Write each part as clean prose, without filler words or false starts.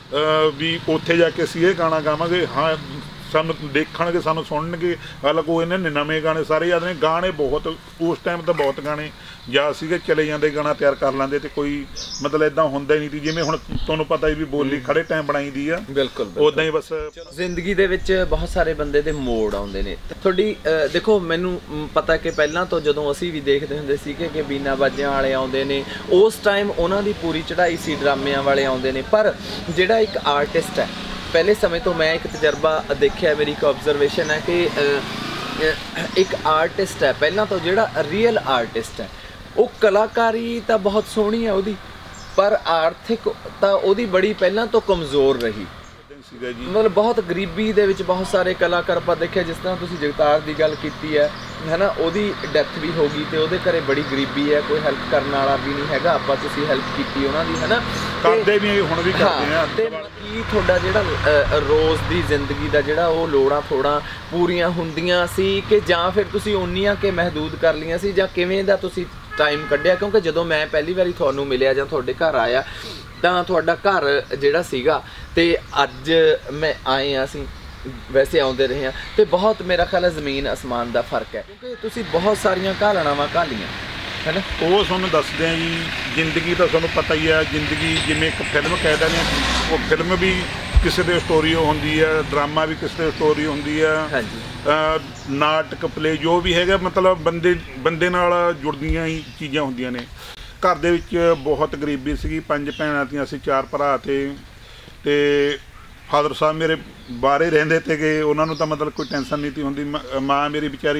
भी उत्थे जाके असीं ये गाना गावांगे, हाँ सानू देखणगे, सानू सुणनगे। हालांकि इन्हां ने नवें गाने सारे याद ने, गाने बहुत उस टाइम तो बहुत गाने याद सीगे, चले जांदे गाना तैयार कर लैंदे ते कोई मतलब इदां हुंदा ही नहीं सी जिवें हुण तुहानूं पता ही भी बोली खड़े टाइम बनाई दी आ। बिल्कुल उदां ही बस ਜ਼ਿੰਦਗੀ ਦੇ ਵਿੱਚ ਬਹੁਤ ਸਾਰੇ ਬੰਦੇ ਦੇ ਮੋੜ ਆਉਂਦੇ ਨੇ। ਤੁਹਾਡੀ ਦੇਖੋ ਮੈਨੂੰ ਪਤਾ ਕਿ ਪਹਿਲਾਂ ਤੋਂ ਜਦੋਂ ਅਸੀਂ ਵੀ ਦੇਖਦੇ ਹੁੰਦੇ ਸੀ ਕਿ ਬੀਨਾ ਬਾਜਿਆਂ ਵਾਲੇ ਆਉਂਦੇ ਨੇ, ਉਸ ਟਾਈਮ ਉਹਨਾਂ ਦੀ ਪੂਰੀ ਚੜ੍ਹਾਈ ਸੀ, ਡਰਾਮਿਆਂ ਵਾਲੇ ਆਉਂਦੇ ਨੇ। ਪਰ ਜਿਹੜਾ ਇੱਕ ਆਰਟਿਸਟ ਹੈ, ਪਹਿਲੇ ਸਮੇਂ ਤੋਂ ਮੈਂ ਇੱਕ ਤਜਰਬਾ ਦੇਖਿਆ, ਮੇਰੀ ਇੱਕ ਆਬਜ਼ਰਵੇਸ਼ਨ ਹੈ ਕਿ ਇੱਕ ਆਰਟਿਸਟ ਹੈ ਪਹਿਲਾਂ ਤੋਂ, ਜਿਹੜਾ ਰੀਅਲ ਆਰਟਿਸਟ ਹੈ, ਉਹ ਕਲਾਕਾਰੀ ਤਾਂ ਬਹੁਤ ਸੋਹਣੀ ਹੈ ਉਹਦੀ, ਪਰ ਆਰਥਿਕ ਤਾਂ ਉਹਦੀ ਬੜੀ ਪਹਿਲਾਂ ਤੋਂ ਕਮਜ਼ੋਰ ਰਹੀ। मतलब बहुत गरीबी दे विच बहुत सारे कलाकार आपां देखिया, जिस तरह तुसीं जगतार दी गल कीती है ना, ओहदी डैथ भी हो गई ते ओहदे घरे बड़ी गरीबी है, कोई हेल्प करने वाला भी नहीं हैगा। आपां तुसीं हेल्प कीती उहनां दी, है ना, करदे भी हुण भी करदे आ। ते की तुहाडा जिहड़ा रोज़ दी जिंदगी दा जिहड़ा ओह लोड़ां थोड़ा पूरीआं हुंदियां सी कि जां फिर तुसीं उन्नियां के महदूद कर लईआं सी, जां किवें दा तुसीं टाइम कढिया? क्योंकि जदों मैं पहली वारी तुहानूं मिलिया जां तुहाडे घर आया ਤਾਂ ਤੁਹਾਡਾ ਘਰ ਜਿਹੜਾ ਸੀਗਾ, ਤੇ ਅੱਜ ਮੈਂ ਆਏ ਹਾਂ, ਅਸੀਂ ਵੈਸੇ ਆਉਂਦੇ ਰਹੇ ਹਾਂ, ਤੇ ਬਹੁਤ ਮੇਰਾ ਖਿਆਲ ਹੈ ਜ਼ਮੀਨ ਅਸਮਾਨ ਦਾ ਫਰਕ ਹੈ, ਕਿਉਂਕਿ ਤੁਸੀਂ ਬਹੁਤ ਸਾਰੀਆਂ ਘਾਲਣਾਵਾਂ ਘਾਲੀਆਂ, ਹੈ ਨਾ। ਉਹ ਤੁਹਾਨੂੰ ਦੱਸਦੇ ਆ ਜੀ, ਜ਼ਿੰਦਗੀ ਤਾਂ ਤੁਹਾਨੂੰ ਪਤਾ ਹੀ ਆ, ਜ਼ਿੰਦਗੀ ਜਿਵੇਂ ਇੱਕ ਫਿਲਮ ਕਹਿ ਦਿੰਦੇ ਆ, ਉਹ ਫਿਲਮ ਵੀ ਕਿਸੇ ਦੇ ਸਟੋਰੀ ਹੁੰਦੀ ਆ, ਡਰਾਮਾ ਵੀ ਕਿਸੇ ਦੇ ਸਟੋਰੀ ਹੁੰਦੀ ਆ, ਹਾਂਜੀ, ਨਾਟਕ ਪਲੇ ਜੋ ਵੀ ਹੈਗਾ, ਮਤਲਬ ਬੰਦੇ ਨਾਲ ਜੁੜਦੀਆਂ ਹੀ ਚੀਜ਼ਾਂ ਹੁੰਦੀਆਂ ਨੇ। घर दे विच बहुत गरीबी सी, 5 भैणां तीआं असीं 4 भरा थे, ते फादर साहब मेरे बाहर रहिंदे थे कि उन्हां नूं तां मतलब कोई टेंशन नहीं थी हुंदी। माँ मेरी बेचारी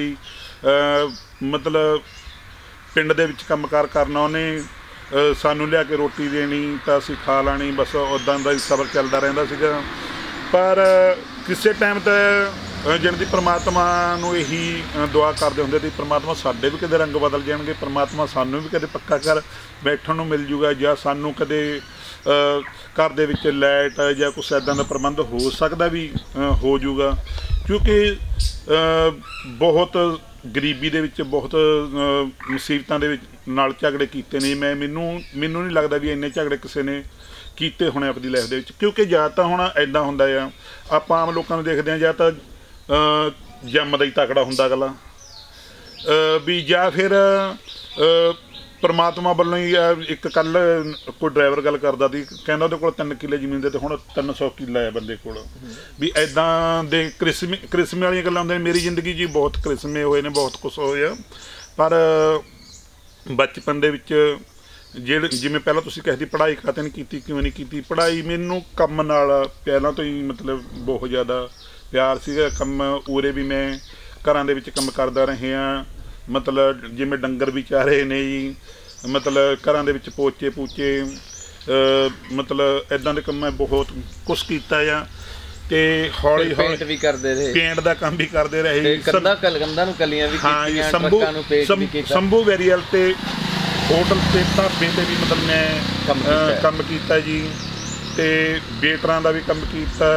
मतलब पिंड दे विच कंमकार करना, उहने सानूं लिया के रोटी देनी तां असीं खा लैणी, बस उदां दा ही सबर चलदा रहिंदा सीगा। पर किसी टाइम ते जानी कि परमात्मा नूं यही दुआ करते होंदे सी, परमात्मा साडे भी कदे रंग बदल जाणगे, परमात्मा सानूं भी कदे पक्का घर बैठण नूं मिल जूगा, जां सानूं कदे घर दे विच लाइट जां कुछ इदां दा प्रबंध हो सकदा भी हो जूगा। क्योंकि बहुत गरीबी दे विच बहुत मुसीबतां दे विच नाल झगड़े कीते ने। मैनूं नहीं लगदा भी इन्ने झगड़े किसी ने कीते होने अपनी लाइफ दे विच, क्योंकि जां तां हुण इदां हुंदा आ, आपां आम लोकां नूं देखदे आ, जां तां जम्मदा ही तकड़ा हुंदा अगला भी, जां फिर परमात्मा वालों ही। एक कल कोई ड्राइवर गल करदा सी, कहंदा उहदे कोल 3 किले जमीन दे ते हुण 300 किला है बंदे कोल, भी इदां दे करिश्मे वालियां गल्लां हुंदियां। मेरी जिंदगी जी बहुत करिश्मे होए ने, बहुत कुछ होया, पर बचपन दे विच जिवें पहलां तुसीं कहे दी पढ़ाई खाते नहीं कीती, किवें नहीं कीती पढ़ाई, मैनूं कम नाल पहलां तो ही मतलब बहुत ज़्यादा प्यार सीगा। कम उरे भी मैं घरां दे विच कम करदा रहिया, मतलब जिवें डंगर भी चारे ने जी, मतलब घरां दे विच पोचे पूचे, मतलब इदां दे काम मैं बहुत कुछ कीता आ। ते हौली पेंट भी करते रहे, पेंट का काम भी करते रहे, कंधां नूं कलियां भी कीतियां, ट्रक्कां नूं पेंट भी कीता, शंभू वेरीअल ते होटल ते ढाबे ते भी मतलब मैं काम कीता जी, ते वेटरां दा भी काम कीता,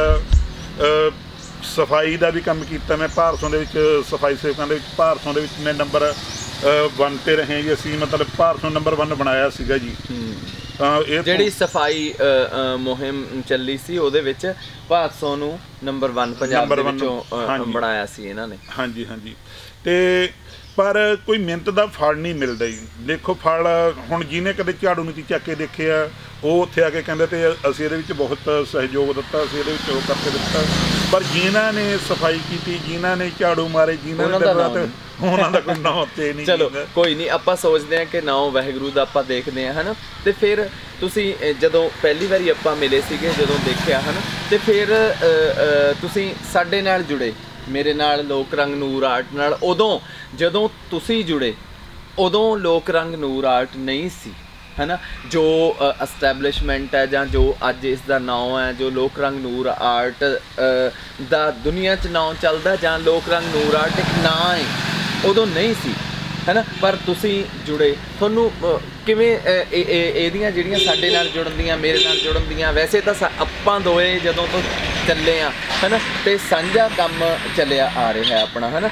सफाई का भी काम किया। मैं भारसों दे विच सफाई सेवकां दे विच भारसों दे विच मैं नंबर 1 ते रहे जी, असीं मतलब भारसों नंबर 1 बनाया सीगा जी। ਜਿਹੜੀ ਸਫਾਈ ਮੁਹਿੰਮ ਚੱਲੀ ਸੀ ਉਹਦੇ ਵਿੱਚ ਭਾਦਸੋਂ ਨੂੰ ਨੰਬਰ 1 ਪੰਜਾਬ ਦੇ ਵਿੱਚੋਂ ਬਣਾਇਆ ਸੀ ਇਹਨਾਂ ਨੇ। ਹਾਂਜੀ ਹਾਂਜੀ, ਤੇ पर कोई मेहनत का फल नहीं मिलता जी। देखो फल हुण जिन्हें कदे झाड़ू नहीं चक के देखिया, वो उत्थे आके कहंदे ते असीं इहदे विच बहुत सहयोग दिता, असीं इहदे विच ओह करके दिता, पर जिन्हां ने सफाई की, जिन्हां ने झाड़ू मारे, जिन्हां ने उन्हां दा कोई नाम ते नहीं। चलो कोई नहीं, आपां सोचदे हां कि नाम वाहिगुरू दा आपां देखदे हां, है ना। ते फिर तुसीं जदों पहली वारी आपां मिले सीगे, जदों देखिया, है ना, ते फिर तुसीं साडे नाल जुड़े, मेरे नाल लोक रंग नूर आर्ट नाल। उदों जदों तुसीं जुड़े उदों लोक रंग नूर आर्ट नहीं सी, है ना। जो एस्टैबलिशमेंट है जां जो अज इसका नाम है, जो लोक रंग नूर आर्ट दा दुनिया च नाम चलदा, जां लोक रंग नूर आर्ट एक नाम है, उदों नहीं सी, है ना। पर तुसीं जुड़े, तुहानूं किवें इहदियां जिहड़ियां साडे नाल जुड़न दियां, मेरे नाल जुड़न दियां, वैसे तां आपां दोए जदों तो ਚੱਲੇ ਆ, है ना, ਤੇ ਸਾਂਝਾ ਕੰਮ ਚੱਲਿਆ आ रहा है अपना, है ना।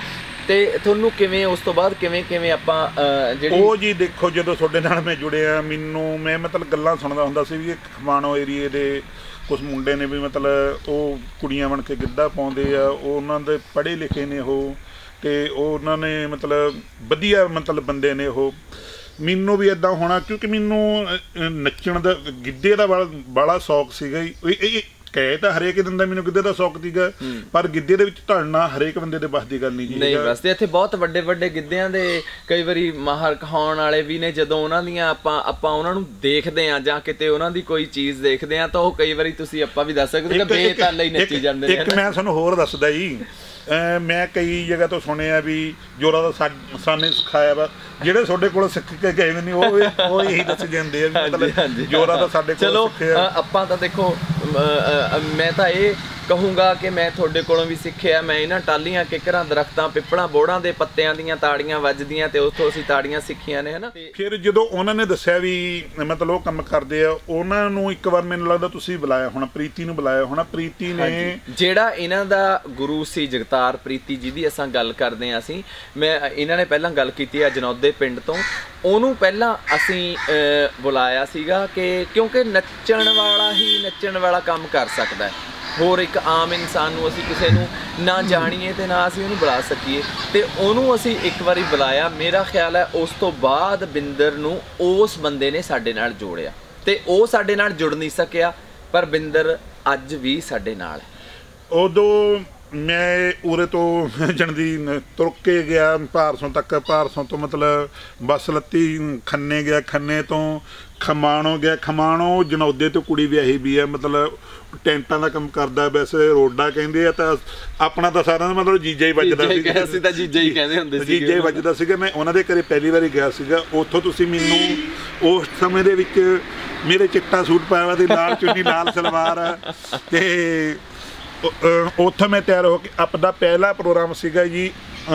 ਤੇ ਤੁਹਾਨੂੰ ਕਿਵੇਂ ਉਸ ਤੋਂ ਬਾਅਦ ਕਿਵੇਂ ਆਪਾਂ ਜਿਹੜੀ ਉਹ ਜੀ ਦੇਖੋ ਜਦੋਂ ਤੁਹਾਡੇ ਨਾਲ ਮੈਂ ਜੁੜਿਆ ਮੈਨੂੰ ਮੈਂ ਮਤਲਬ ਗੱਲਾਂ ਸੁਣਦਾ ਹੁੰਦਾ ਸੀ ਵੀ ਖਮਾਣੋ ਏਰੀਏ ਦੇ ਕੁਛ ਮੁੰਡੇ ਨੇ ਵੀ ਮਤਲਬ ਉਹ ਕੁੜੀਆਂ ਬਣ ਕੇ ਗਿੱਧਾ ਪਾਉਂਦੇ ਆ, ਉਹ ਉਹਨਾਂ ਦੇ ਪੜ੍ਹੇ ਲਿਖੇ ਨੇ ਉਹ, ਤੇ ਉਹ ਉਹਨਾਂ ਨੇ ਮਤਲਬ ਵਧੀਆ ਮਤਲਬ ਬੰਦੇ ਨੇ ਉਹ। ਮੈਨੂੰ ਵੀ ਇੱਦਾਂ ਹੋਣਾ ਕਿਉਂਕਿ ਮੈਨੂੰ ਨੱਚਣ ਦਾ ਗਿੱਧੇ ਦਾ ਬੜਾ ਸ਼ੌਕ ਸੀਗਾ ਜੀ। ਕਹੇ ਤਾਂ ਹਰੇਕ ਦਿਨ ਦਾ ਮੈਨੂੰ ਗਿੱਧੇ ਦਾ ਸ਼ੌਕ ਸੀਗਾ, ਪਰ ਗਿੱਧੇ ਦੇ ਵਿੱਚ ਢਲਣਾ ਹਰੇਕ ਬੰਦੇ ਦੇ ਬਸ ਦੀ ਗੱਲ ਨਹੀਂ ਜੀ। ਨਹੀਂ ਬਸ ਤੇ ਇੱਥੇ ਬਹੁਤ ਵੱਡੇ ਵੱਡੇ ਗਿੱਧਿਆਂ ਦੇ ਕਈ ਵਾਰੀ ਮਾਹਰ ਕਹਾਉਣ ਵਾਲੇ ਵੀ ਨੇ, ਜਦੋਂ ਉਹਨਾਂ ਦੀਆਂ ਆਪਾਂ ਉਹਨਾਂ ਨੂੰ ਦੇਖਦੇ ਆ ਜਾਂ ਕਿਤੇ ਉਹਨਾਂ ਦੀ ਕੋਈ ਚੀਜ਼ ਦੇਖਦੇ ਆ ਤਾਂ ਉਹ ਕਈ ਵਾਰੀ ਤੁਸੀਂ ਆਪਾਂ ਵੀ ਦੱਸ ਸਕਦੇ ਕਿ ਬੇਤਾਲੇ ਹੀ ਨੱਚੀ ਜਾਂਦੇ ਨੇ। ਇੱਕ ਮੈਂ ਤੁਹਾਨੂੰ ਹੋਰ ਦੱਸਦਾ ਜੀ, ਮੈਂ ਕਈ ਜਗ੍ਹਾ ਤੋਂ ਸੁਣਿਆ ਵੀ ਜੋਰਾ ਦਾ ਸਾਨੇ ਸਿਖਾਇਆ ਵਾ, ਜਿਹੜੇ ਤੁਹਾਡੇ ਕੋਲ ਸਿੱਖ ਕੇ ਗਏ ਨੇ ਉਹ ਇਹੀ ਦੱਸ ਜਾਂਦੇ ਆ ਵੀ ਮਤਲਬ ਜੋਰਾ ਦਾ ਸਾਡੇ ਕੋਲ ਸਿੱਖਿਆ। ਆਪਾਂ ਤਾਂ ਦੇਖੋ ਮੈਂ ਤਾਂ ਇਹ ਕਹੂੰਗਾ ਕਿ ਮੈਂ ਤੁਹਾਡੇ ਕੋਲੋਂ ਵੀ ਸਿੱਖਿਆ। ਮੈਂ ਇਹਨਾਂ ਟਾਲੀਆਂ ਕਿੱਕਰਾਂ ਦਰਖਤਾਂ ਪਿੱਪਲਾਂ ਬੋੜਾਂ ਦੇ ਪੱਤਿਆਂ ਦੀਆਂ ਤਾੜੀਆਂ ਵੱਜਦੀਆਂ ਤੇ ਉੱਥੋਂ ਅਸੀਂ ਤਾੜੀਆਂ ਸਿੱਖੀਆਂ ਨੇ ਹਨਾ। ਫਿਰ ਜਦੋਂ ਉਹਨਾਂ ਨੇ ਦੱਸਿਆ ਵੀ ਮਤਲਬ ਉਹ ਕੰਮ ਕਰਦੇ ਆ, ਉਹਨਾਂ ਨੂੰ ਇੱਕ ਵਾਰ ਮੈਨੂੰ ਲੱਗਦਾ ਤੁਸੀਂ ਬੁਲਾਇਆ ਹੋਣਾ, ਪ੍ਰੀਤੀ ਨੂੰ ਬੁਲਾਇਆ ਹੋਣਾ। ਪ੍ਰੀਤੀ ਨੇ ਜਿਹੜਾ ਇਹਨਾਂ ਦਾ ਗੁਰੂ ਸੀ ਜਗਤਾਰ ਪ੍ਰੀਤੀ ਜਿਹਦੀ ਅਸਾਂ ਗੱਲ ਕਰਦੇ ਆ, ਅਸੀਂ ਮੈਂ ਇਹਨਾਂ ਨੇ ਪਹਿਲਾਂ ਗੱਲ ਕੀਤੀ ਆ ਜਨੌਦੇ ਪਿੰਡ ਤੋਂ, ਉਹਨੂੰ ਪਹਿਲਾਂ ਅਸੀਂ ਬੁਲਾਇਆ ਸੀਗਾ ਕਿ ਕਿਉਂਕਿ ਨੱਚਣ ਵਾਲਾ ਹੀ ਨੱਚਣ ਵਾਲਾ ਕੰਮ ਕਰ ਸਕਦਾ ਹੈ। ਹੋਰ ਇੱਕ ਆਮ ਇਨਸਾਨ ਨੂੰ ਅਸੀਂ ਕਿਸੇ ਨੂੰ ਨਾ ਜਾਣੀਏ ਤੇ ਨਾ ਅਸੀਂ ਉਹਨੂੰ ਬੁਲਾ ਸਕੀਏ, ਤੇ ਉਹਨੂੰ ਅਸੀਂ ਇੱਕ ਵਾਰੀ ਬੁਲਾਇਆ। ਮੇਰਾ ਖਿਆਲ ਹੈ ਉਸ ਤੋਂ ਬਾਅਦ ਬਿੰਦਰ ਨੂੰ ਉਸ ਬੰਦੇ ਨੇ ਸਾਡੇ ਨਾਲ ਜੋੜਿਆ, ਤੇ ਉਹ ਸਾਡੇ ਨਾਲ ਜੁੜ ਨਹੀਂ ਸਕਿਆ, ਪਰ ਬਿੰਦਰ ਅੱਜ ਵੀ ਸਾਡੇ ਨਾਲ ਹੈ। ਉਦੋਂ ਮੈਂ ਉਰੇ ਤੋਂ ਜਣਦੀ ਤੁਰ ਕੇ ਗਿਆ ਭਾਰਸੋਂ ਤੱਕ, ਭਾਰਸੋਂ ਤੋਂ ਮਤਲਬ ਬੱਸ ਲੱਤੀ ਖੰਨੇ ਗਿਆ, ਖੰਨੇ ਤੋਂ ਖਮਾਣੋ ਗਿਆ, ਖਮਾਣੋ ਜਨੌਦੇ ਤੋਂ ਕੁੜੀ ਵਿਆਹੀ ਵੀ ਹੈ, ਮਤਲਬ ਟੈਂਟਾਂ ਦਾ ਕੰਮ ਕਰਦਾ। ਵੈਸੇ ਰੋਡਾ ਕਹਿੰਦੇ ਆ, ਤਾਂ ਆਪਣਾ ਤਾਂ ਸਾਰਿਆਂ ਦਾ ਮਤਲਬ ਜੀਜਾ ਹੀ ਵੱਜਦਾ ਸੀ। ਅਸੀਂ ਤਾਂ ਜੀਜਾ ਹੀ ਕਹਿੰਦੇ ਹੁੰਦੇ ਸੀ, ਜੀਜਾ ਹੀ ਵੱਜਦਾ ਸੀਗਾ। ਮੈਂ ਉਹਨਾਂ ਦੇ ਘਰੇ ਪਹਿਲੀ ਵਾਰੀ ਗਿਆ ਸੀਗਾ, ਉੱਥੋਂ ਤੁਸੀਂ ਮੈਨੂੰ ਉਸ ਸਮੇਂ ਦੇ ਵਿੱਚ ਮੇਰੇ ਚਿੱਟਾ ਸੂਟ ਪਾਇਆ ਵਾ ਤੇ ਲਾਲ ਚੁੰਨੀ ਲਾਲ ਸਲਵਾਰ, ਤੇ ਉੱਥੋਂ ਮੈਂ ਤਿਆਰ ਹੋ ਕੇ ਆਪਣਾ ਪਹਿਲਾ ਪ੍ਰੋਗਰਾਮ ਸੀਗਾ ਜੀ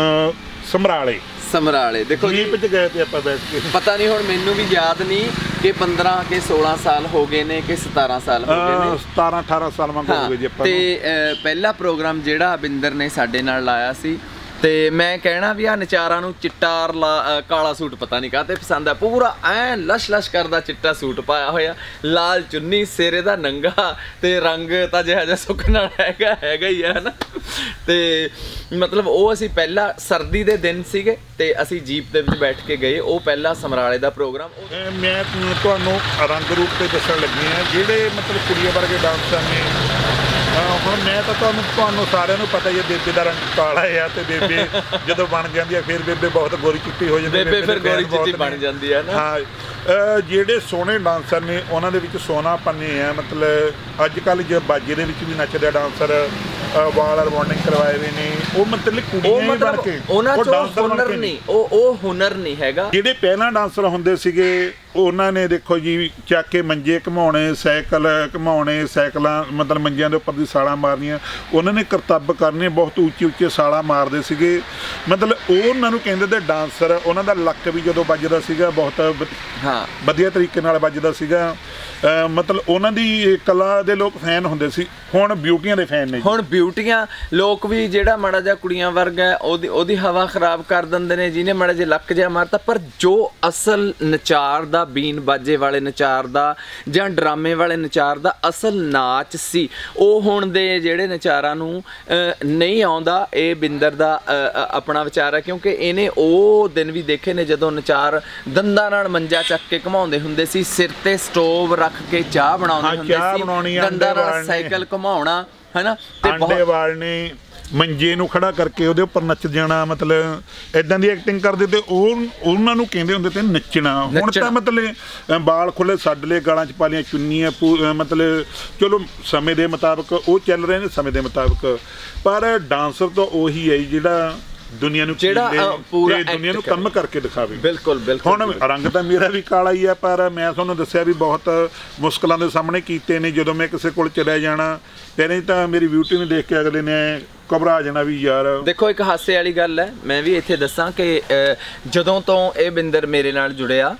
ਸਮਰਾਲੇ। ਦੇਖੋ ਜੀਪ 'ਚ ਗਏ ਤੇ ਆਪਾਂ ਬੈਠ ਕੇ, ਪਤਾ ਨਹੀਂ ਹੁਣ ਮੈਨੂੰ ਵੀ ਯਾਦ ਨਹੀਂ ਕਿ 15 ਕਿ 16 ਸਾਲ ਹੋ ਗਏ ਨੇ ਕਿ 17 ਸਾਲ ਹੋ ਗਏ ਨੇ, 17-18 ਸਾਲ ਵਾਂਗ ਹੋ ਗਏ ਜੀ ਆਪਾਂ। ਤੇ ਪਹਿਲਾ ਪ੍ਰੋਗਰਾਮ ਜਿਹੜਾ ਬਿੰਦਰ ਨੇ ਸਾਡੇ ਨਾਲ ਲਾਇਆ ਸੀ, ਤੇ ਮੈਂ ਕਹਿਣਾ ਵੀ ਆ ਨਚਾਰਾਂ ਨੂੰ ਚਿੱਟਾ ਕਾਲਾ ਸੂਟ ਪਤਾ ਨਹੀਂ ਕਾਹਤੇ ਪਸੰਦ ਆ, ਪੂਰਾ ਐ ਲਸ਼ ਕਰਦਾ ਚਿੱਟਾ ਸੂਟ ਪਾਇਆ ਹੋਇਆ, ਲਾਲ ਚੁੰਨੀ, ਸਿਰੇ ਦਾ ਨੰਗਾ, ਤੇ ਰੰਗ ਤਾਂ ਜਿਹਾ ਜਿਹਾ ਸੁੱਕਣ ਵਾਲਾ ਹੈਗਾ ਹੀ ਹੈ ਨਾ। ਤੇ ਮਤਲਬ ਉਹ ਅਸੀਂ ਪਹਿਲਾ ਸਰਦੀ ਦੇ ਦਿਨ ਸੀਗੇ ਤੇ ਅਸੀਂ ਜੀਪ ਦੇ ਵਿੱਚ ਬੈਠ ਕੇ ਗਏ, ਉਹ ਪਹਿਲਾ ਸਮਰਾਲੇ ਦਾ ਪ੍ਰੋਗਰਾਮ। ਮੈਂ ਤੁਹਾਨੂੰ ਰੰਗ ਰੂਪ ਤੇ ਦੱਸਣ ਲੱਗੀ ਹਾਂ ਜਿਹੜੇ ਮਤਲਬ ਕੁੜੀਆਂ ਵਰਗੇ ਡਾਂਸਰ ਨੇ। ਹੁਣ ਮੈਂ ਤਾਂ ਤੁਹਾਨੂੰ ਸਾਰਿਆਂ ਨੂੰ ਪਤਾ ਹੀ ਹੈ ਬੇਬੇ ਦਾ ਰੰਗ ਕਾਲਾ ਆ, ਤੇ ਬੇਬੇ ਜਦੋਂ ਬਣ ਜਾਂਦੀ ਹੈ ਫਿਰ ਬੇਬੇ ਬਹੁਤ ਗੋਰੀ ਚਿੱਟੀ ਹੋ ਜਾਂਦੀ ਹੈ, ਬੇਬੇ ਫਿਰ ਗੋਰੀ ਚਿੱਟੀ ਬਣ ਜਾਂਦੀ ਹੈ ਨਾ। ਹਾਂ, ਜਿਹੜੇ ਸੋਹਣੇ ਡਾਂਸਰ ਨੇ ਉਹਨਾਂ ਦੇ ਵਿੱਚ ਸੋਨਾ ਪੰਨੇ ਆ। ਮਤਲਬ ਅੱਜ ਕੱਲ੍ਹ ਜੇ ਬਾਜੇ ਦੇ ਵਿੱਚ ਵੀ ਨੱਚਦੇ ਡਾਂਸਰ, ਵਾਲ ਰਿਬੌਂਡਿੰਗ ਕਰਵਾਏ ਹੋਏ ਨੇ, ਉਹ ਮਤਲਬ ਕੁੜੀਆਂ ਹੀ ਬਣ ਕੇ, ਉਹਨਾਂ ਚ ਹੁਨਰ ਨਹੀਂ, ਉਹ ਹੁਨਰ ਨਹੀਂ ਹੈਗਾ। ਜਿਹੜੇ ਪਹਿਲਾਂ ਡਾਂਸਰ ਹੁੰਦੇ ਸੀਗੇ ਉਹਨਾਂ ਨੇ ਦੇਖੋ ਜੀ ਚੱਕ ਕੇ ਮੰਜੇ ਘੁਮਾਉਣੇ, ਸਾਈਕਲ ਘੁਮਾਉਣੇ, ਸਾਈਕਲਾਂ ਮਤਲਬ ਮੰਜਿਆਂ ਦੇ ਉੱਪਰ ਦੀ ਸਾਲਾਂ ਮਾਰਨੀਆਂ, ਉਹਨਾਂ ਨੇ ਕਰਤੱਬ ਕਰਨੇ, ਬਹੁਤ ਉੱਚੇ ਸਾਲਾਂ ਮਾਰਦੇ ਸੀਗੇ। ਮਤਲਬ ਉਹਨਾਂ ਨੂੰ ਕਹਿੰਦੇ ਤੇ ਡਾਂਸਰ। ਉਹਨਾਂ ਦਾ ਲੱਕ ਵੀ ਜਦੋਂ ਵੱਜਦਾ ਸੀਗਾ ਬਹੁਤ ਵਧੀਆ ਤਰੀਕੇ ਨਾਲ ਵੱਜਦਾ ਸੀਗਾ। ਮਤਲਬ ਉਹਨਾਂ ਦੀ ਕਲਾ ਦੇ ਲੋਕ ਫੈਨ ਹੁੰਦੇ ਸੀ। ਹੁਣ ਬਿਊਟੀਆਂ ਦੇ ਫੈਨ ਨੇ। ਹੁਣ ਬਿਊਟੀਆਂ ਲੋਕ ਵੀ ਜਿਹੜਾ ਮਾੜਾ ਜਿਹਾ ਕੁੜੀਆਂ ਵਰਗਾ ਉਹਦੀ ਹਵਾ ਖਰਾਬ ਕਰ ਦਿੰਦੇ ਨੇ, ਜਿਹਨੇ ਮਾੜਾ ਜਿਹਾ ਲੱਕ ਜਿਹਾ ਮਾਰਤਾ। ਪਰ ਜੋ ਅਸਲ ਨਚਾਰ ਦਾ, ਬੀਨ ਬਾਜੇ ਵਾਲੇ ਨਚਾਰ ਦਾ ਜਾਂ ਡਰਾਮੇ ਵਾਲੇ ਨਚਾਰ ਦਾ ਅਸਲ ਨਾਚ ਸੀ, ਉਹ ਹੁਣ ਦੇ ਜਿਹੜੇ ਨਚਾਰਾਂ ਨੂੰ ਨਹੀਂ ਆਉਂਦਾ। ਇਹ ਬਿੰਦਰ ਦਾ ਆਪਣਾ ਵਿਚਾਰ ਹੈ, ਕਿਉਂਕਿ ਇਹਨੇ ਉਹ ਦਿਨ ਵੀ ਦੇਖੇ ਨੇ ਜਦੋਂ ਨਚਾਰ ਦੰਦਾਂ ਨਾਲ ਮੰਜਾ ਚੱਕ ਕੇ ਘੁਮਾਉਂਦੇ ਹੁੰਦੇ ਸੀ, ਸਿਰ ਤੇ ਸਟੋਵ ਰੱਖ ਕੇ ਚਾਹ ਬਣਾਉਂਦੇ ਹੁੰਦੇ ਸੀ, ਦੰਦਾਂ ਨਾਲ ਸਾਈਕਲ ਘੁਮਾਉਣਾ ਹੈਨਾ, ਤੇ ਆਂਡੇ ਵਾਲਣੇ, ਮੰਜੇ ਨੂੰ ਖੜਾ ਕਰਕੇ ਉਹਦੇ ਉੱਪਰ ਨੱਚ ਜਾਣਾ। ਮਤਲਬ ਇਦਾਂ ਦੀ ਐਕਟਿੰਗ ਕਰਦੇ ਤੇ ਉਹਨਾਂ ਨੂੰ ਕਹਿੰਦੇ ਹੁੰਦੇ ਤੇ ਨੱਚਣਾ। ਹੁਣ ਤਾਂ ਮਤਲਬ ਬਾਲ ਖੁੱਲੇ ਛੱਡ ਲਏ, ਗਾਲਾਂ 'ਚ ਪਾ ਲਈਆਂ ਚੁੰਨੀਆਂ, ਮਤਲਬ ਚਲੋ ਸਮੇਂ ਦੇ ਮੁਤਾਬਕ ਉਹ ਚੱਲ ਰਹੇ ਨੇ, ਸਮੇਂ ਦੇ ਮੁਤਾਬਕ। ਪਰ ਡਾਂਸਰ ਤਾਂ ਉਹੀ ਹੈ ਜਿਹੜਾ ਦੁਨੀਆ ਨੂੰ ਦੁਨੀਆ ਨੂੰ ਕੰਮ ਕਰਕੇ ਦਿਖਾਵੇ। ਬਿਲਕੁਲ। ਹੁਣ ਰੰਗ ਤਾਂ ਮੇਰਾ ਵੀ ਕਾਲਾ ਹੀ ਆ, ਪਰ ਮੈਂ ਤੁਹਾਨੂੰ ਦੱਸਿਆ ਵੀ ਬਹੁਤ ਮੁਸ਼ਕਲਾਂ ਦੇ ਸਾਹਮਣੇ ਕੀਤੇ ਨੇ। ਜਦੋਂ ਮੈਂ ਕਿਸੇ ਕੋਲ ਚਲਿਆ ਜਾਣਾ, ਪਹਿਲਾਂ ਤਾਂ ਮੇਰੀ ਬਿਊਟੀ ਨੂੰ ਦੇਖ ਕੇ ਅਗਲੇ ਨੇ ਘਬਰਾ ਜਾਣਾ ਵੀ ਯਾਰ। ਦੇਖੋ ਇੱਕ ਹਾਸੇ ਵਾਲੀ ਗੱਲ ਹੈ, ਮੈਂ ਵੀ ਇੱਥੇ ਦੱਸਾਂ ਕਿ ਜਦੋਂ ਤੋਂ ਇਹ ਬਿੰਦਰ ਮੇਰੇ ਨਾਲ ਜੁੜਿਆ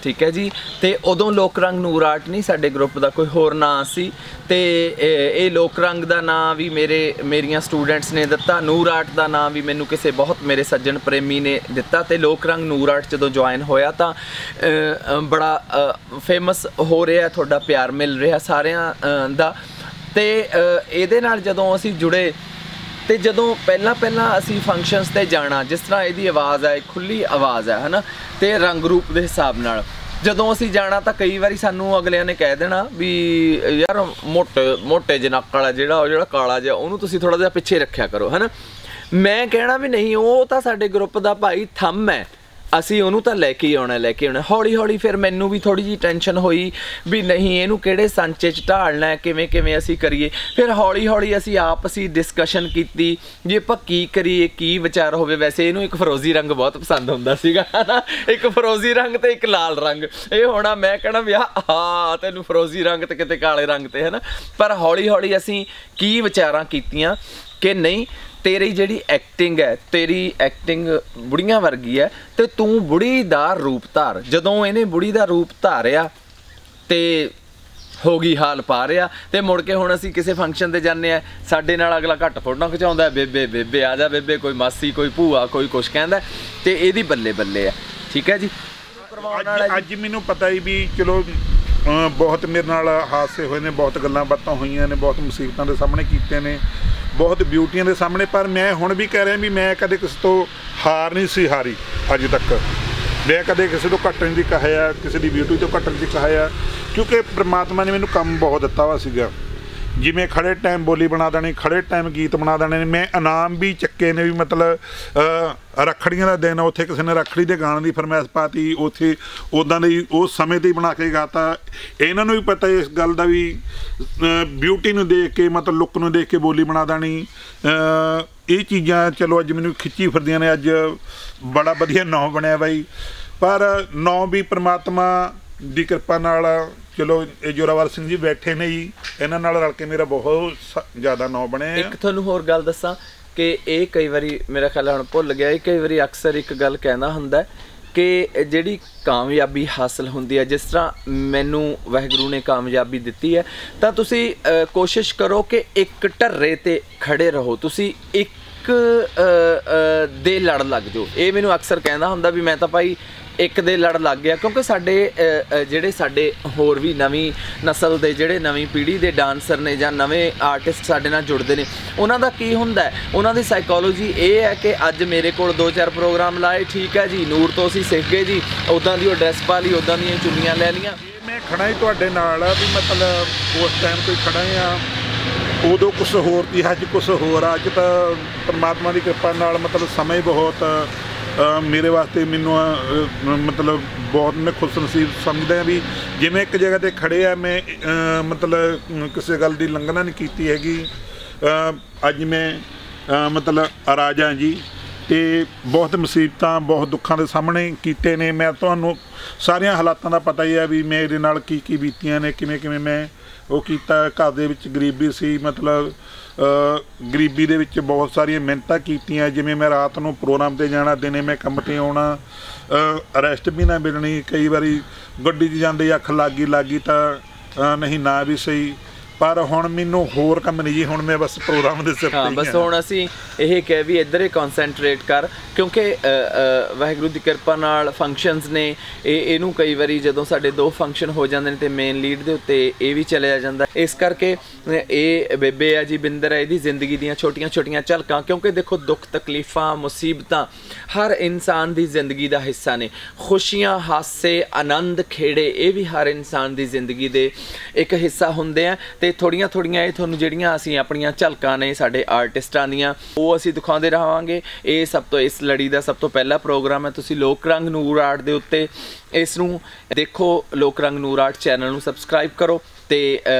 ठीक है जी। तो उदों लोक रंग नूर आर्ट नहीं साडे ग्रुप का कोई होर नाम सी, ते ये लोक रंग का नाम भी मेरिया स्टूडेंट्स ने दिता, नूर आर्ट का नाम भी मैनू किसी बहुत मेरे सज्जन प्रेमी ने दिता। तो लोक रंग नूर आर्ट जो ज्वाइन होया तो बड़ा फेमस हो रहा, थोड़ा प्यार मिल रहा सारिਆਂ ਦਾ। ਤੇ ਇਹਦੇ ਨਾਲ ਜਦੋਂ ਅਸੀਂ जुड़े तो जदों पहला असी फंक्शनस ते जाना, जिस तरह यदी आवाज़ है खुली आवाज़ है ना, तो रंग रूप के हिसाब नाल जदों असी जाना तो कई बारी सानू अगलियां ने कह देना भी यार मोटे जनाक वाला जिहड़ा काला जिहा उहनूं तुसीं थोड़ा जिहा पिछे रखिया करो, है ना। मैं कहना भी नहीं, वो तो साडे ग्रुप का भाई थंम है, ਅਸੀਂ ਉਹਨੂੰ ਤਾਂ ਲੈ ਕੇ ਆਉਣਾ। ਹੌਲੀ ਹੌਲੀ ਫਿਰ ਮੈਨੂੰ ਵੀ ਥੋੜੀ ਜੀ ਟੈਨਸ਼ਨ ਹੋਈ ਵੀ ਨਹੀਂ ਇਹਨੂੰ ਕਿਹੜੇ ਸੰਚੇ 'ਚ ਢਾਲਣਾ ਹੈ, ਕਿਵੇਂ ਅਸੀਂ ਕਰੀਏ। ਫਿਰ ਹੌਲੀ ਹੌਲੀ ਅਸੀਂ ਆਪਸ ਹੀ ਡਿਸਕਸ਼ਨ ਕੀਤੀ ਜੇ ਆਪਾਂ ਕੀ ਕਰੀਏ, ਕੀ ਵਿਚਾਰ ਹੋਵੇ। ਵੈਸੇ ਇਹਨੂੰ ਇੱਕ ਫਰੋਜ਼ੀ ਰੰਗ ਬਹੁਤ ਪਸੰਦ ਹੁੰਦਾ ਸੀਗਾ ਨਾ, ਇੱਕ ਫਰੋਜ਼ੀ ਰੰਗ ਤੇ ਇੱਕ ਲਾਲ ਰੰਗ। ਇਹ ਹੋਣਾ ਮੈਂ ਕਹਿਣਾ ਵੀ ਹਾਂ ਤੈਨੂੰ ਫਰੋਜ਼ੀ ਰੰਗ ਤੇ ਕਿਤੇ ਕਾਲੇ ਰੰਗ ਤੇ, ਹੈ ਨਾ। ਪਰ ਹੌਲੀ ਹੌਲੀ ਅਸੀਂ ਕੀ ਵਿਚਾਰਾਂ ਕੀਤੀਆਂ ਕਿ ਨਹੀਂ तेरी जिहड़ी एक्टिंग है, तेरी एक्टिंग बुढ़ियां वर्गी है, तो तू बुढ़ी दा रूप धार। जदों इहने बुढ़ी दा रूप धारिया तो हो गई हाल पा रहा। तो मुड़ के हुण असीं किसी फंक्शन ते जाने, साडे नाल अगला घट फोटो खिचाउंदा, बेबे आ जा बेबे, कोई मासी कोई भूआ कोई कुछ कहंदा, ते इहदी बल्ले बल्ले है। ठीक है जी। अज मैनूं पता ही भी चलो बहुत मेरे नाल हादसे होए ने, बहुत गल्लां बातां होईयां ने, बहुत मुसीबतां दे सामने कीते ने, बहुत ब्यूटियां दे सामने। पर मैं हुण भी कह रहा भी मैं कदे किसी तो हार नहीं सी हारी अज तक। मैं कदे किसी तो घटन की कहा, किसी की ब्यूटी तो घटन की कहा, क्योंकि परमात्मा ने मैनूं काम बहुत दिता वा सीगा। जिमें खड़े टाइम बोली बना देनी, खड़े टाइम गीत बना देने। मैं इनाम भी चक्के ने, भी मतलब रखड़ियां का दिन उत्थे किसी ने रखड़ी के गाने की फरमाइश पाती, उत्थे उदां दे उस समय ते बना के गाता। इन्हां नूं भी पता इस गल का भी ब्यूटी नूं देख के, मतलब लुक नूं देख के बोली बना देनी। ये चीज़ां चलो अज मैनूं खिच्ची फिरदियां ने। अज बड़ा वधिया नाम बनया बाई, पर नाम भी परमात्मा की कृपा नाल चलो ये जोरावर सिंह जी बैठे ने जी, इन्हां नाल रल के मेरा बहुत ज़्यादा नाम बने। एक तुहानूं होर गल दस्सां कि ये कई बारी मेरा ख्याल हुण भुल गया, कई बारी अक्सर एक गल कहना हुंदा कि जिहड़ी कामयाबी हासिल हुंदी है, जिस तरह मैनूं वाहिगुरू ने कामयाबी दित्ती है, तां तुसीं कोशिश करो कि एक ढर्रे ते खड़े रहो, तुसीं एक दे लड़ लग जाओ। ये मैनूं अक्सर कहना हुंदा भी मैं तां भाई एक दे लड़ लग गया, क्योंकि साडे जिहड़े साडे होर भी नवीं नस्ल दे जिहड़े नवीं पीढ़ी दे डांसर ने जां नवें आर्टिस्ट साडे नाल जुड़दे ने, उन्हां दा की हुंदा है, उन्हां दी साइकोलॉजी ये है कि अज मेरे कोल 2-4 प्रोग्राम लाए, ठीक है जी, नूर तो असीं सिख गए जी, उदां दी ड्रैस पा ली, उदां दी चुन्नियां लै लियां। मैं खड़ा ही तुहाडे नाल भी मतलब उस टाइम कोई खड़ा आ, उदों कुछ होर सी, अज कुछ होर। अज तो परमात्मा की कृपा नाल मतलब समय बहुत मेरे वास्ते मैनू मतलब बहुत मैं खुश नसीब समझदा भी। जिवें एक जगह ते खड़े आ, मैं मतलब किसी गल की लंघना नहीं की हैगी। अज मैं मतलब राजा जी, तो बहुत मुसीबतां बहुत दुखों के सामने कीते ने। मैं तुहानूं सारियां हालातां दा पता ही है भी मेरे नाल की बीतियां ने, किवें मैं वो कीता। घर दे विच गरीबी सी, मतलब गरीबी दे विच बहुत सारियां मिहनतां कीतियां। जिवें मैं रात नूं प्रोग्राम ते जाना, दिने मैं काम ते आउणा, रैस्ट भी ना मिलनी। कई बारी गड्डी 'च जांदे अख लागी तां नहीं ना भी सही। पर हुण मैनूं होर काम नहीं जी, हुण मैं बस प्रोग्राम दे सिर ते ही बस हुण असीं ਇਹ ਕਹਿ ਵੀ ਇੱਧਰ ਹੀ ਕਨਸੈਂਟਰੇਟ ਕਰ, ਕਿਉਂਕਿ ਵਾਹਿਗੁਰੂ ਦੀ ਕਿਰਪਾ ਨਾਲ ਫੰਕਸ਼ਨਸ ਨੇ। ਇਹਨੂੰ ਕਈ ਵਾਰੀ ਜਦੋਂ ਸਾਡੇ 2 ਫੰਕਸ਼ਨ ਹੋ ਜਾਂਦੇ ਨੇ ਤੇ ਮੇਨ ਲੀਡ ਦੇ ਉੱਤੇ ਇਹ ਵੀ ਚਲਿਆ ਜਾਂਦਾ। ਇਸ ਕਰਕੇ ਇਹ ਬੇਬੇ ਆ ਜੀ, ਬਿੰਦਰ ਹੈ, ਇਹਦੀ ਜ਼ਿੰਦਗੀ ਦੀਆਂ ਛੋਟੀਆਂ ਝਲਕਾਂ। ਕਿਉਂਕਿ ਦੇਖੋ ਦੁੱਖ ਤਕਲੀਫਾਂ ਮੁਸੀਬਤਾਂ ਹਰ ਇਨਸਾਨ ਦੀ ਜ਼ਿੰਦਗੀ ਦਾ ਹਿੱਸਾ ਨੇ। ਖੁਸ਼ੀਆਂ ਹਾਸੇ ਆਨੰਦ ਖੇੜੇ ਇਹ ਵੀ ਹਰ ਇਨਸਾਨ ਦੀ ਜ਼ਿੰਦਗੀ ਦੇ ਇੱਕ ਹਿੱਸਾ ਹੁੰਦੇ ਆ। ਤੇ ਥੋੜੀਆਂ ਇਹ ਤੁਹਾਨੂੰ ਜਿਹੜੀਆਂ ਅਸੀਂ ਆਪਣੀਆਂ ਝਲਕਾਂ ਨੇ ਸਾਡੇ ਆਰਟਿਸਟਾਂ ਦੀਆਂ, ਉਹ ਅਸੀਂ ਦਿਖਾਉਂਦੇ ਰਹਾਂਗੇ। ਇਹ ਸਭ ਤੋਂ ਇਸ ਲੜੀ ਦਾ ਸਭ ਤੋਂ ਪਹਿਲਾ ਪ੍ਰੋਗਰਾਮ ਹੈ। ਤੁਸੀਂ ਲੋਕ ਰੰਗ ਨੂਰ ਆਰਟ ਦੇ ਉੱਤੇ ਇਸ ਨੂੰ ਦੇਖੋ, ਲੋਕ ਰੰਗ ਨੂਰ ਆਰਟ ਚੈਨਲ ਨੂੰ ਸਬਸਕ੍ਰਾਈਬ ਕਰੋ ਤੇ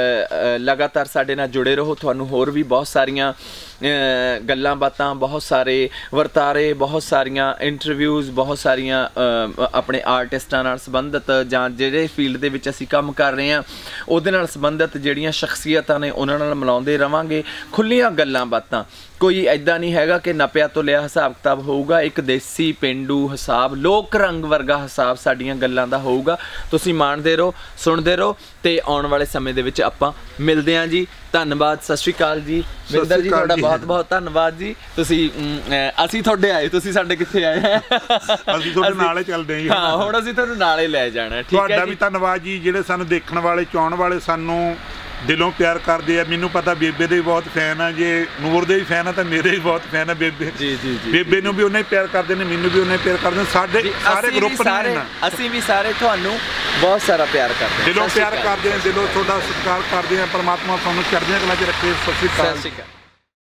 ਲਗਾਤਾਰ ਸਾਡੇ ਨਾਲ ਜੁੜੇ ਰਹੋ। ਤੁਹਾਨੂੰ ਹੋਰ ਵੀ ਬਹੁਤ ਸਾਰੀਆਂ ਗੱਲਾਂ ਬਾਤਾਂ, ਬਹੁਤ ਸਾਰੇ ਵਰਤਾਰੇ, ਬਹੁਤ ਸਾਰੀਆਂ ਇੰਟਰਵਿਊਜ਼, ਬਹੁਤ ਸਾਰੀਆਂ ਆਪਣੇ ਆਰਟਿਸਟਾਂ ਨਾਲ ਸੰਬੰਧਿਤ ਜਾਂ ਜਿਹੜੇ ਫੀਲਡ ਦੇ ਵਿੱਚ ਅਸੀਂ ਕੰਮ ਕਰ ਰਹੇ ਹਾਂ ਉਹਦੇ ਨਾਲ ਸੰਬੰਧਿਤ ਜਿਹੜੀਆਂ ਸ਼ਖਸੀਅਤਾਂ ਨੇ ਉਹਨਾਂ ਨਾਲ ਮਿਲਾਉਂਦੇ ਰਵਾਂਗੇ। ਖੁੱਲੀਆਂ ਗੱਲਾਂ ਬਾਤਾਂ, ਕੋਈ ਐਦਾਂ ਨਹੀਂ ਹੈਗਾ ਕਿ ਨਪਿਆਂ ਤੋਂ ਲਿਆ ਹਿਸਾਬ ਕਿਤਾਬ ਹੋਊਗਾ। ਇੱਕ ਦੇਸੀ ਪੇਂਡੂ ਹਿਸਾਬ, ਲੋਕ ਰੰਗ ਵਰਗਾ ਹਿਸਾਬ ਸਾਡੀਆਂ ਗੱਲਾਂ ਦਾ ਹੋਊਗਾ। ਤੁਸੀਂ ਮਾਣਦੇ ਰਹੋ, ਸੁਣਦੇ ਰਹੋ, ਤੇ ਆਉਣ ਵਾਲੇ ਸਮੇਂ ਦੇ ਵਿੱਚ ਆਪਾਂ ਮਿਲਦੇ ਹਾਂ ਜੀ। ਧੰਨਵਾਦ, ਸਤਿ ਸ਼੍ਰੀ ਅਕਾਲ ਜੀ। ਵਿੰਦਰ ਜੀ ਤੁਹਾਡਾ ਬਹੁਤ ਬਹੁਤ ਧੰਨਵਾਦ ਜੀ। ਤੁਸੀਂ ਅਸੀਂ ਤੁਹਾਡੇ ਆਏ, ਤੁਸੀਂ ਸਾਡੇ ਕਿੱਥੇ ਆਏ? ਅਸੀਂ ਤੁਹਾਡੇ ਨਾਲੇ ਚੱਲਦੇ ਜੀ। ਹਾਂ, ਹੁਣ ਅਸੀਂ ਤੁਹਾਨੂੰ ਨਾਲੇ ਲੈ ਜਾਣਾ। ਠੀਕ ਹੈ, ਤੁਹਾਡਾ ਵੀ ਧੰਨਵਾਦ ਜੀ, ਜਿਹੜੇ ਸਾਨੂੰ ਦੇਖਣ ਵਾਲੇ, ਚਾਹਣ ਵਾਲੇ, ਸਾਨੂੰ ਦਿਲੋਂ ਪਿਆਰ ਕਰਦੇ ਆ। ਮੈਨੂੰ ਪਤਾ ਬੇਬੇ ਦੇ ਵੀ ਬਹੁਤ ਫੈਨ ਆ, ਜੇ ਨੂਰ ਦੇ ਵੀ ਫੈਨ ਆ ਤਾਂ ਮੇਰੇ ਵੀ ਬਹੁਤ ਫੈਨ ਆ ਬੇਬੇ। ਜੀ ਜੀ ਜੀ, ਬੇਬੇ ਨੂੰ ਵੀ ਉਹਨੇ ਹੀ ਪਿਆਰ ਕਰਦੇ ਨੇ, ਮੈਨੂੰ ਵੀ ਉਹਨੇ ਪਿਆਰ ਕਰਦੇ ਨੇ, ਸਾਡੇ ਸਾਰੇ ਗਰੁੱਪ ਨੇ। ਅਸੀਂ ਵੀ ਸਾਰੇ ਤੁਹਾਨੂੰ ਬਹੁਤ ਸਾਰਾ ਪਿਆਰ ਕਰਦੇ ਹਾਂ, ਦਿਲੋਂ ਪਿਆਰ ਕਰਦੇ ਹਾਂ, ਦਿਲੋਂ ਤੁਹਾਡਾ ਸਤਿਕਾਰ ਕਰਦੇ ਹਾਂ। ਪਰਮਾਤਮਾ ਤੁਹਾਨੂੰ ਚੜ੍ਹਦੀਆਂ ਕਲਾਂ 'ਚ ਰੱਖੇ। ਸਤਿ ਸ਼੍ਰੀ ਅਕਾਲ।